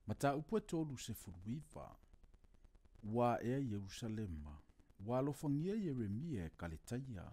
Mata upua tolu se furuiva. Wa ea Yerusalema. Wa alofangia Yeremia e kaletaia.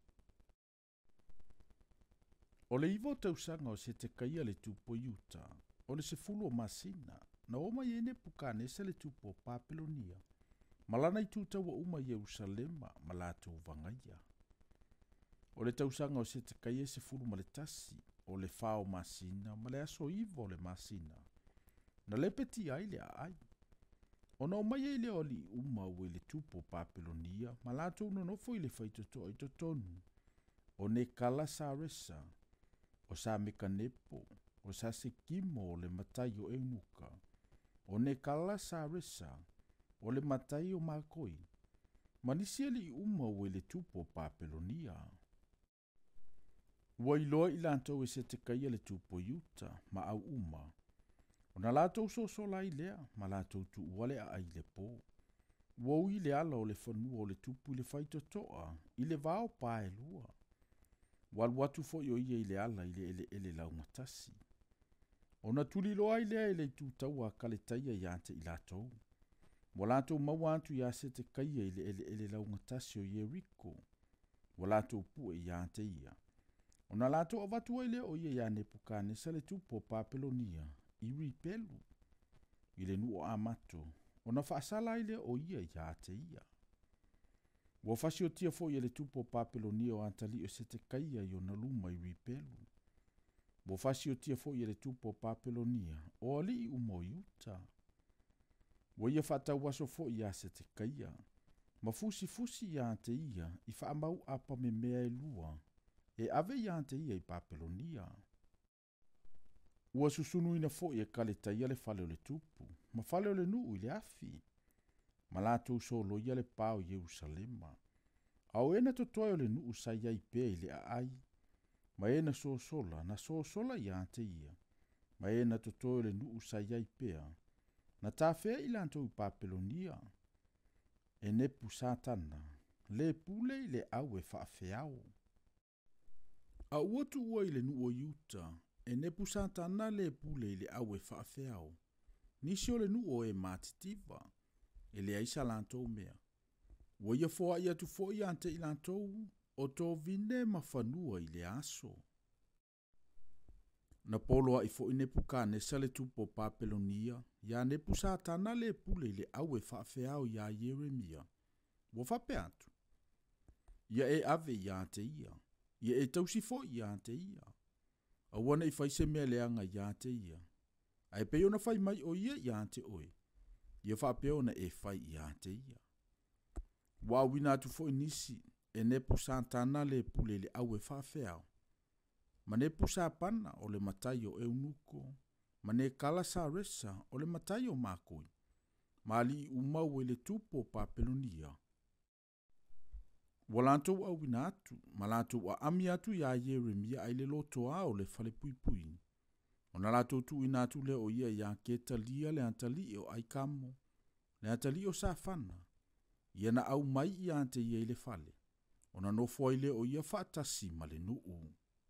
O le iwo tausanga o se te kaia le tupo Yuta. O le se fulu o masina. Na oma iene pukanesa le tupo Papelonia. Malana i tuta wa uma Yerusalema malatu vangaia. O le tausanga o se te kaia se fulu maletasi. O le fao masina ma le aso iwo o le masina. Na le peti ai le ai. O na omai ele o li uma ue le tupo Papelonia, ma lato uno nofo i le faitoto i totonu. O ne kala sa resa, o sa mekanepo, o sa sekimo o le matai o eunuka. O ne kala sa resa, o le matai o makoi. Ma nisi li uma ue le tupo Papelonia. Ua iloa i lantou e se te kaia le tupo Yuta, ma au uma. O na lātou so lai lea, ma lātou tu uale a ai le pō. Wau i le ala o le whanua o le tupu i le whaitotoa, i le vāo pāe lua. Waluatu fo i o ia i le ala i le ele laumatasi. O na tuli loa i lea i le tūtau a kaletaia i ante i lātou. Wa lātou mauantu i ase te kaia i le ele laumatasi o Yeriko. Wa lātou pue i ante ia. O na lātou avatua i le o ia i ane pukanesa le tupo Papelonia. I ripelu. I le nuo amato. O na whaasala ile o ia i ate ia. Wa fasi o tia fo i le tupo Papelonia o antali o se te kaia i o na luma i ripelu. Wa fasi o tia fo i le tupo Papelonia o ali i umo Yuta. Wa ia whata waso fo i a se te kaia. Ma fusi i ate ia i whaamau apa me mea e lua. E ave i ate ia i Papelonia. Ua susunu ina fo i e kaletaia le fale o le tupu, ma fale o le nuu i le afi. Ma lātou solo ia le pāo Yerusalema. Au ena totoe o le nuu sa iai pēa i le ai. Ma ena sola na sola i ante ia. Ma ena totoe o le nuu sa iai pēa. Na tāwhea i lātou i Papelonia. E nepu satana. Le pule i le au e whaafeao. A uatu ua i le nuu o Yuta. E nepu satana le pule i le au e whaafeao. Nisi o le nuu o e mātitiva. E le aisa lantou mea. Ua ia foa i atu fo i ante i lantou. O tō vine ma whanua i le aso. Na poloa i fo i nepu ka nesa le tupo Papelonia. Ia nepu satana le pule i le au e whaafeao ia Yeremia. Ua whape atu. Ia e ave i ante ia. Ia e tausi fo i ante ia. Awana i whaise mea leanga i ante ia. Ai peo na whai mai o ia i ante oe. Ia whapeo na e whai i ante ia. Wawina atu fo nisi e nepu santana le pule le au e whawheao. Ma nepu sa pana o le matai o eunuko. Ma ne kala sa resa o le matai o makoi. Ma li umau e le tupo Papelonia. Walantou au wina atu, malantou a ami atu ya Yeremia ai le loto a o le fale pui pui. O na latou tu ina atu le o ia ya keta lia le antali o ai kamo, le antali o safana. Ia na au mai i ante ia i le fale. O na nofo ai le o ia fatasi ma le nuu.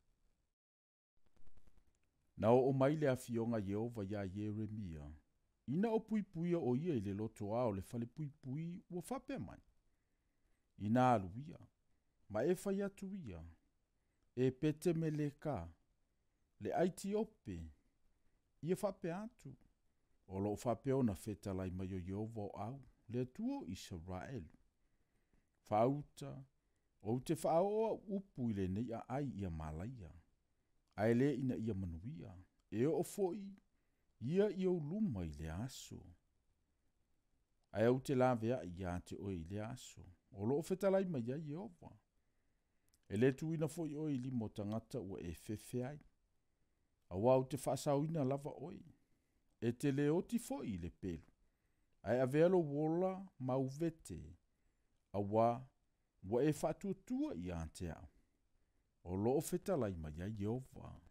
Na o mai le afionga Yehova ya Yeremia. Ina o pui pui o ia i le loto a o le fale pui pui ua fape mai. Ina aluia, ma e whai atu ia, e pete me le ka, le Aitiope, ia whape atu, o lo whape o na whetalai mai o Yehova o au, le tuo Israelu. Whauta, o te whaoa upu i le nei a ai ia malaia, ai le ina ia manuia, e o foi, ia i o luma i le aso. Ai au te lavea i ate o i le aso. O loo whetalai mai ai Yehova. E le tuina fo i oi li mo tangata ua e whewhe ai. A wau te whaasauina lava oi. E te leoti fo i le pelu. Ai a velo wola mau vete. A wa e whatuatua i ante au. O loo whetalai mai ai Yehova.